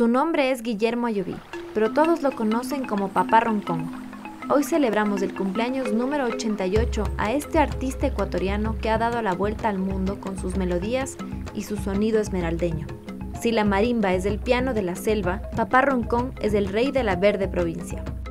Su nombre es Guillermo Ayoví, pero todos lo conocen como Papá Roncón. Hoy celebramos el cumpleaños número 88 a este artista ecuatoriano que ha dado la vuelta al mundo con sus melodías y su sonido esmeraldeño. Si la marimba es el piano de la selva, Papá Roncón es el rey de la verde provincia.